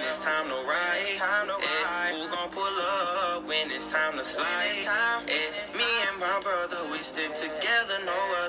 it's time to ride. Who gon' pull up when it's time to slide? Me and my brother, we stick together, no